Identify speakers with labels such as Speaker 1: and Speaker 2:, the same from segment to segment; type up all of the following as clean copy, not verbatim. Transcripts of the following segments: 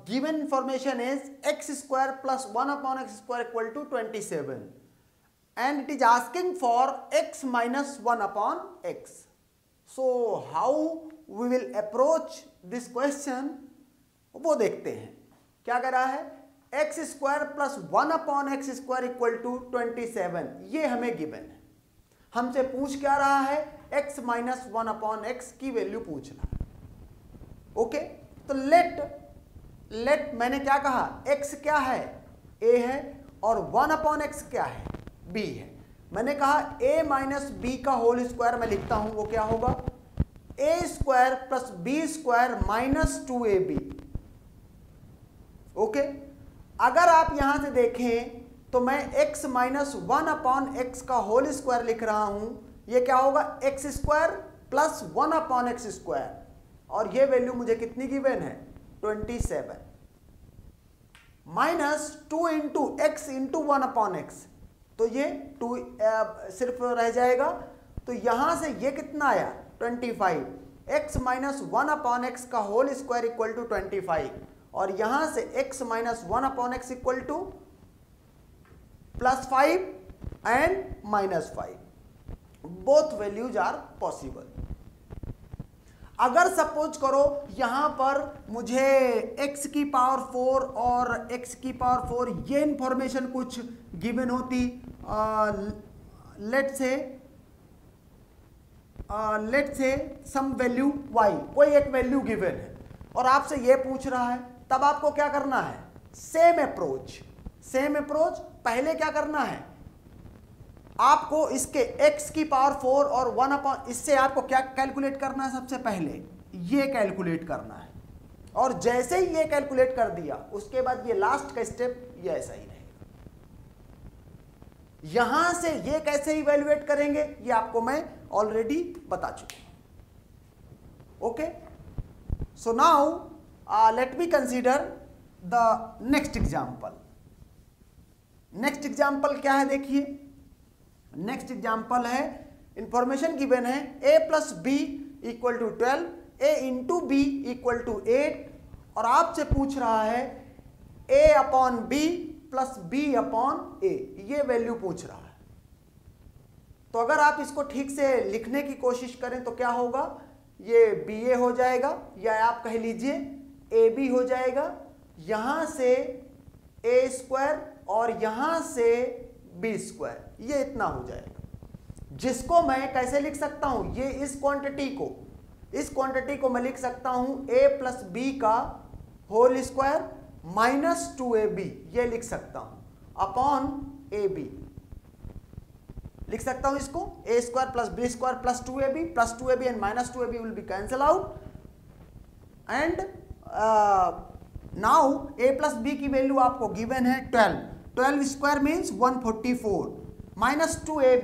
Speaker 1: given information is x square plus 1 upon x square equal to 27 and it is asking for x minus 1 upon x. So how we will approach this question वो देखते हैं. क्या कर रहा है, x square plus 1 upon x square equal to 27, ये हमें given है. हमसे पूछ क्या रहा है, x माइनस 1 अपॉन एक्स की वैल्यू पूछ रहा है. ओके, तो लेट मैंने क्या कहा, x क्या है, a है, और 1 अपॉन एक्स क्या है, b है. मैंने कहा a माइनस बी का होल स्क्वायर मैं लिखता हूं, वो क्या होगा, a square plus b square minus 2ab. Okay, अगर आप यहां से देखें तो मैं x माइनस 1 अपॉन एक्स का होल स्क्वायर लिख रहा हूं, ये क्या होगा, x square plus 1 upon x square, और ये वैल्यू मुझे कितनी गिवन है, 27, minus 2 into x into 1 upon x, तो ये 2 सिर्फ रह जाएगा. तो यहां से ये कितना आया, 25. एक्स माइनस 1 अपॉन एक्स का होल स्क्वायर इक्वल टू 25, और यहां से x minus 1 upon x equal to +5 and -5. Both values are possible. अगर सपोज करो यहां पर मुझे x की पावर 4 और x की पावर 4 ये इंफॉर्मेशन कुछ गिवन होती, लेट से सम वैल्यू y, कोई एक वैल्यू गिवन है और आपसे ये पूछ रहा है, तब आपको क्या करना है, सेम अप्रोच. पहले क्या करना है, आपको इसके x की पावर 4 और 1 अपॉन, इससे आपको क्या कैलकुलेट करना है, सबसे पहले ये कैलकुलेट करना है, और जैसे ही ये कैलकुलेट कर दिया उसके बाद ये लास्ट का स्टेप ये ऐसा ही रहेगा. यहां से ये कैसे इवैल्यूएट करेंगे ये आपको मैं ऑलरेडी बता चुका हूं. Okay, so now let me consider the next example. Next example क्या है, देखिए नेक्स्ट एग्जाम्पल है, इंफॉर्मेशन गिवन है a plus b equal to 12, a into b equal to 8, और आपसे पूछ रहा है a upon b plus b upon a, ये वैल्यू पूछ रहा है. तो अगर आप इसको ठीक से लिखने की कोशिश करें तो क्या होगा, ये ba हो जाएगा, या आप कह लीजिए ab हो जाएगा, यहां से a स्क्वायर और यहां से b स्क्वायर, ये इतना हो जाएगा, जिसको मैं कैसे लिख सकता हूं, ये इस क्वांटिटी को मैं लिख सकता हूं a प्लस बी का होल स्क्वायर माइनस 2ab, ये लिख सकता हूं अपॉन ab, लिख सकता हूं इसको a square plus b square plus 2ab and minus 2ab will be cancel out. And now a plus b की वैल्यू आपको गिवन है 12 स्क्वायर मीन्स 144, माइनस 2ab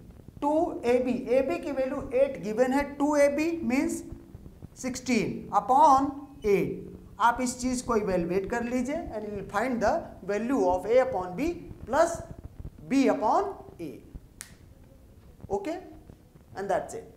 Speaker 1: की वैल्यू 8 गिवन है, 2ab मीन्स 16 अपॉन 8. आप इस चीज को इवेलुएट कर लीजिए and you will find the value of a upon b plus b upon a. Okay, and that's it.